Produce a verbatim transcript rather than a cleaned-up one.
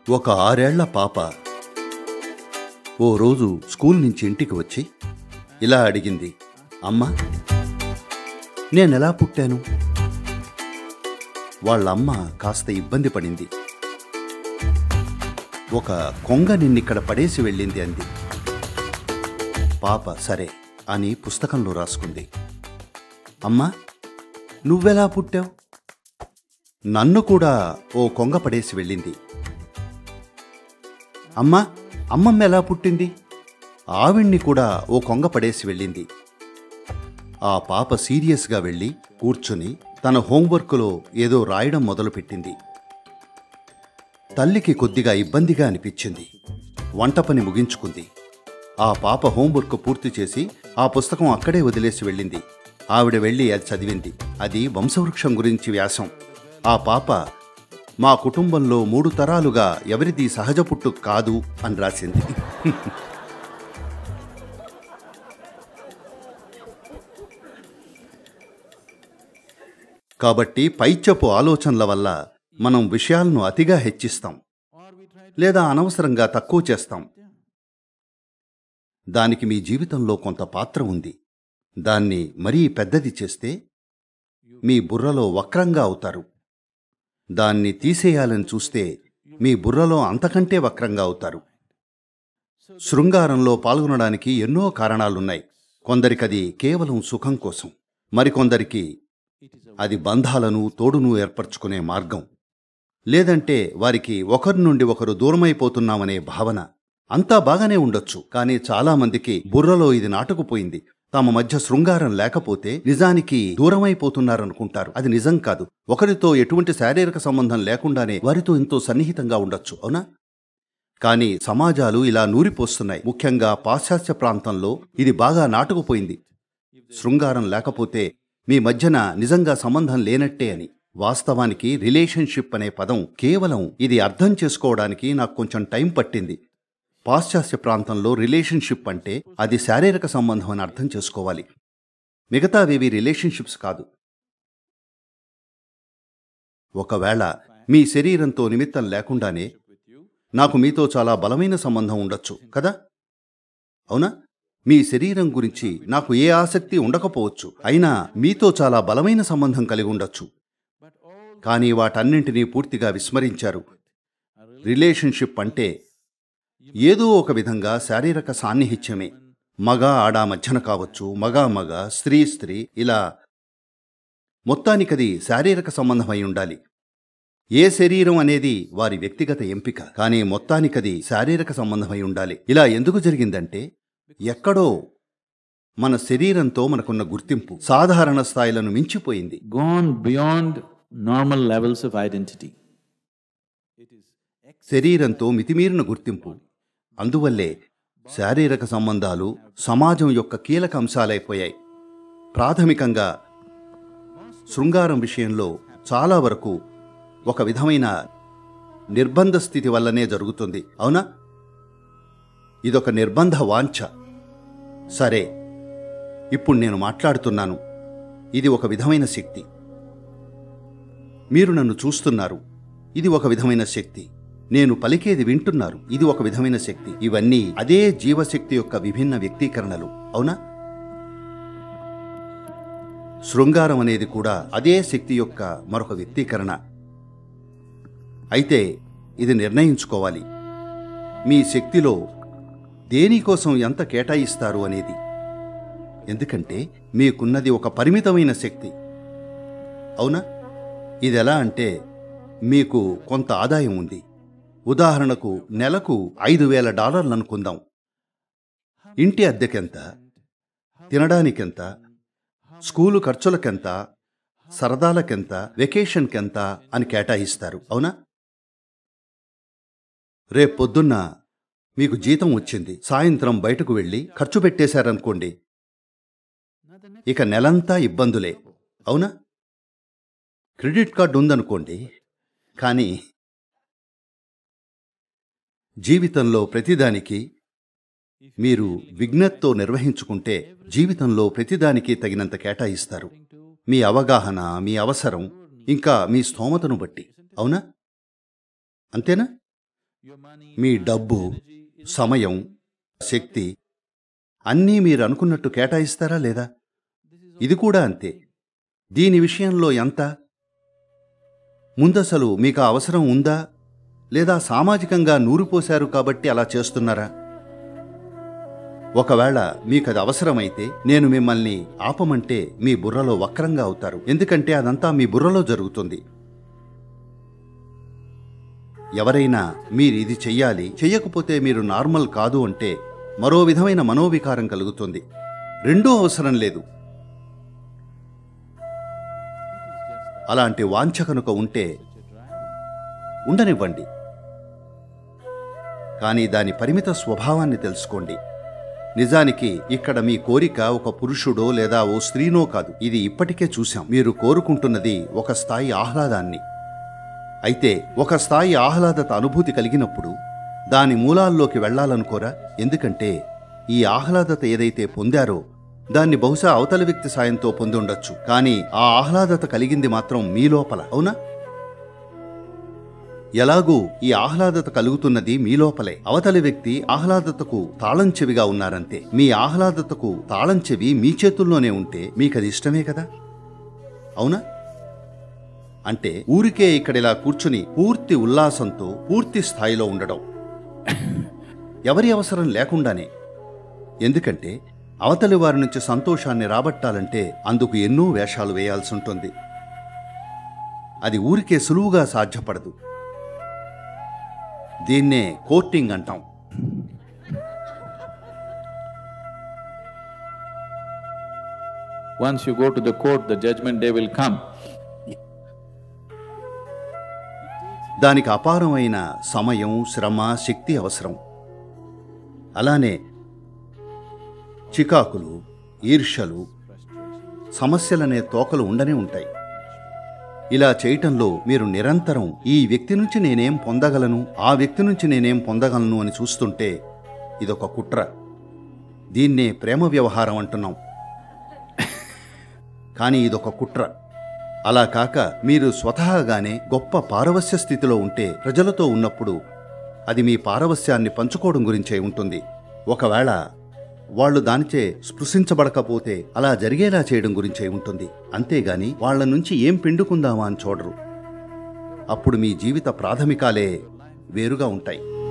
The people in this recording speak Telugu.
ఒక ఆరేళ్ల పాప ఓ రోజు స్కూల్ నుంచి ఇంటికి వచ్చి ఇలా అడిగింది, అమ్మా, నేనెలా పుట్టాను? వాళ్ళమ్మ కాస్త ఇబ్బంది పడింది. ఒక కొంగ నిన్నిక్కడ పడేసి వెళ్ళింది అంది. పాప సరే అని పుస్తకంలో రాసుకుంది. అమ్మా, నువ్వెలా పుట్టావు? నన్ను కూడా ఓ కొంగ పడేసి వెళ్ళింది. అమ్మా, అమ్మమ్మ ఎలా పుట్టింది? ఆవిడ్ని కూడా ఓ కొంగ పడేసి వెళ్ళింది. ఆ పాప సీరియస్గా వెళ్ళి కూర్చుని తన హోంవర్క్లో ఏదో రాయడం మొదలుపెట్టింది. తల్లికి కొద్దిగా ఇబ్బందిగా అనిపించింది. వంట పని ముగించుకుంది. ఆ పాప హోంవర్క్ పూర్తి చేసి ఆ పుస్తకం అక్కడే వదిలేసి వెళ్ళింది. ఆవిడ వెళ్ళి అది చదివింది. అది వంశవృక్షం గురించి వ్యాసం. ఆ పాప, మా కుటుంబంలో మూడు తరాలుగా ఎవరిది సహజ పుట్టు కాదు అని రాసింది. కాబట్టి పైత్యపు ఆలోచనల వల్ల మనం విషయాలను అతిగా హెచ్చిస్తాం లేదా అనవసరంగా తక్కువ చేస్తాం. దానికి మీ జీవితంలో కొంత పాత్ర ఉంది. దాన్ని మరీ పెద్దది చేస్తే మీ బుర్రలో వక్రంగా అవుతారు. దాన్ని తీసేయాలని చూస్తే మీ బుర్రలో అంతకంటే వక్రంగా అవుతారు. శృంగారంలో పాల్గొనడానికి ఎన్నో కారణాలున్నాయి. కొందరికది కేవలం సుఖం కోసం, మరికొందరికి అది బంధాలను తోడును ఏర్పరచుకునే మార్గం, లేదంటే వారికి ఒకరి నుండి ఒకరు దూరమైపోతున్నామనే భావన. అంతా బాగానే ఉండొచ్చు, కానీ చాలామందికి బుర్రలో ఇది నాటుకుపోయింది. తమ మధ్య శృంగారం లేకపోతే నిజానికి దూరమైపోతున్నారనుకుంటారు. అది నిజం కాదు. ఒకరితో ఎటువంటి శారీరక సంబంధం లేకుండానే వారితో ఎంతో సన్నిహితంగా ఉండొచ్చు, అవునా? కానీ సమాజాలు ఇలా నూరిపోస్తున్నాయి. ముఖ్యంగా పాశ్చాత్య ప్రాంతంలో ఇది బాగా నాటుకుపోయింది. శృంగారం లేకపోతే మీ మధ్యన నిజంగా సంబంధం లేనట్టే అని. వాస్తవానికి రిలేషన్షిప్ అనే పదం కేవలం ఇది అర్థం చేసుకోవడానికి నాకు కొంచెం టైం పట్టింది. పాశ్చాత్య ప్రాంతంలో రిలేషన్షిప్ అంటే అది శారీరక సంబంధం అని అర్థం చేసుకోవాలి. మిగతావేవి రిలేషన్షిప్స్ కాదు. ఒకవేళ మీ శరీరంతో నిమిత్తం లేకుండానే నాకు మీతో చాలా బలమైన సంబంధం ఉండొచ్చు కదా, అవునా? మీ శరీరం గురించి నాకు ఏ ఆసక్తి ఉండకపోవచ్చు, అయినా మీతో చాలా బలమైన సంబంధం కలిగి ఉండొచ్చు. కానీ వాటన్నింటినీ పూర్తిగా విస్మరించారు. రిలేషన్షిప్ అంటే ఏదో ఒక విధంగా శారీరక సాన్నిహిత్యమే. మగ ఆడ మధ్యన కావచ్చు, మగ మగ, స్త్రీ స్త్రీ, ఇలా మొత్తానికది శారీరక సంబంధమై ఉండాలి. ఏ శరీరం అనేది వారి వ్యక్తిగత ఎంపిక, కానీ మొత్తానికది శారీరక సంబంధమై ఉండాలి. ఇలా ఎందుకు జరిగిందంటే, ఎక్కడో మన శరీరంతో మనకున్న గుర్తింపు సాధారణ స్థాయిలను మించిపోయింది. Gone beyond normal levels of identity. శరీరంతో మితిమీరిన గుర్తింపు. అందువల్లే శారీరక సంబంధాలు సమాజం యొక్క కీలక అంశాలైపోయాయి. ప్రాథమికంగా శృంగారం విషయంలో చాలా వరకు ఒక విధమైన నిర్బంధ స్థితి వల్లనే జరుగుతుంది, అవునా? ఇదొక నిర్బంధ వాంఛ. సరే, ఇప్పుడు నేను మాట్లాడుతున్నాను. ఇది ఒక విధమైన శక్తి. మీరు నన్ను చూస్తున్నారు, ఇది ఒక విధమైన శక్తి. నేను పలికేది వింటున్నారు, ఇది ఒక విధమైన శక్తి. ఇవన్నీ అదే జీవశక్తి యొక్క విభిన్న వ్యక్తీకరణలు, అవునా? శృంగారం అనేది కూడా అదే శక్తి యొక్క మరొక వ్యక్తీకరణ. అయితే ఇది నిర్ణయించుకోవాలి, మీ శక్తిలో దేనికోసం ఎంత కేటాయిస్తారు అనేది. ఎందుకంటే మీకున్నది ఒక పరిమితమైన శక్తి, అవునా? ఇదెలా అంటే, మీకు కొంత ఆదాయం ఉంది. ఉదాహరణకు నెలకు ఐదు వేల డాలర్లు అనుకుందాం. ఇంటి అద్దెకెంత, తినడానికెంత, స్కూలు ఖర్చులకెంత, సరదాలకెంత, వెకేషన్కెంత అని కేటాయిస్తారు, అవునా? రేపొద్దున్న మీకు జీతం వచ్చింది, సాయంత్రం బయటకు వెళ్ళి ఖర్చు పెట్టేశారనుకోండి, ఇక నెలంతా ఇబ్బందులే, అవునా? క్రెడిట్ కార్డు ఉందనుకోండి, కానీ జీవితంలో ప్రతిదానికి మీరు విఘ్నతతో నిర్వహించుకుంటే జీవితంలో ప్రతిదానికి తగినంత కేటాయిస్తారు. మీ అవగాహన, మీ అవసరం, ఇంకా మీ స్తోమతను బట్టి, అవునా? అంతేనా? మీ డబ్బు, సమయం, శక్తి అన్నీ మీరు అనుకున్నట్టు కేటాయిస్తారా లేదా? ఇది కూడా అంతే. దీని విషయంలో ఎంత? ముందసలు మీకు ఆ అవసరం ఉందా, లేదా సామాజికంగా నూరిపోశారు కాబట్టి అలా చేస్తున్నారా? ఒకవేళ మీకది అవసరమైతే నేను మిమ్మల్ని ఆపమంటే మీ బుర్రలో వక్రంగా అవుతారు. ఎందుకంటే అదంతా మీ బుర్రలో జరుగుతుంది. ఎవరైనా మీరు ఇది చెయ్యాలి, చెయ్యకపోతే మీరు నార్మల్ కాదు అంటే మరో విధమైన మనోవికారం కలుగుతుంది. రెండూ అవసరం లేదు. అలాంటి వాంఛ కనుక ఉంటే ఉండనివ్వండి. కానీ దాని పరిమిత స్వభావాన్ని తెలుసుకోండి. నిజానికి ఇక్కడ మీ కోరిక ఒక పురుషుడో లేదా ఓ స్త్రీనో కాదు. ఇది ఇప్పటికే చూశాం. మీరు కోరుకుంటున్నది ఒక స్థాయి ఆహ్లాదాన్ని. అయితే ఒక స్థాయి ఆహ్లాదత అనుభూతి కలిగినప్పుడు దాని మూలాల్లోకి వెళ్లాలనుకోరా? ఎందుకంటే ఈ ఆహ్లాదత ఏదైతే పొందారో దాన్ని బహుశా అవతలి వ్యక్తి సాయంతో పొంది ఉండొచ్చు. కానీ ఆ ఆహ్లాదత కలిగింది మాత్రం మీ లోపల, అవునా? ఎలాగూ ఈ ఆహ్లాదత కలుగుతున్నది మీ లోపలే. అవతలి వ్యక్తి ఆహ్లాదతకు తాళం చెవిగా ఉన్నారంతే. మీ ఆహ్లాదతకు తాళం చెవి మీ చేతుల్లోనే ఉంటే మీకది ఇష్టమే కదా, అవునా? అంటే ఊరికే ఇక్కడిలా కూర్చుని పూర్తి ఉల్లాసంతో పూర్తి స్థాయిలో ఉండడం ఎవరి అవసరం లేకుండానే. ఎందుకంటే అవతలి వారి నుంచి సంతోషాన్ని రాబట్టాలంటే అందుకు ఎన్నో వేషాలు వేయాల్సి ఉంటుంది. అది ఊరికే సులువుగా సాధ్యపడదు. దీన్నే కోర్టింగ్ అంటాం. Once you go to the court, the judgment day will come. దానికి అపారమైన సమయం, శ్రమ, శక్తి అవసరం. అలానే చికాకులు, ఈర్ష్యలు, సమస్యలనే తోకలు ఉండనే ఉంటాయి. ఇలా చేయటంలో మీరు నిరంతరం ఈ వ్యక్తి నుంచి నేనేం పొందగలను, ఆ వ్యక్తి నుంచి నేనేం పొందగలను అని చూస్తుంటే ఇదొక కుట్ర. దీన్నే ప్రేమ వ్యవహారం అంటున్నాం. కానీ ఇదొక కుట్ర. అలా కాక మీరు స్వతహాగానే గొప్ప పారవస్య స్థితిలో ఉంటే, ప్రజలతో ఉన్నప్పుడు అది మీ పారవస్యాన్ని పంచుకోవడం గురించే ఉంటుంది. ఒకవేళ వాళ్ళు దానిచే స్పృశించబడకపోతే అలా జరిగేలా చేయడం గురించే ఉంటుంది. అంతేగాని వాళ్ల నుంచి ఏం పిండుకుందామా అని చూడరు. అప్పుడు మీ జీవిత ప్రాథమికాలే వేరుగా ఉంటాయి.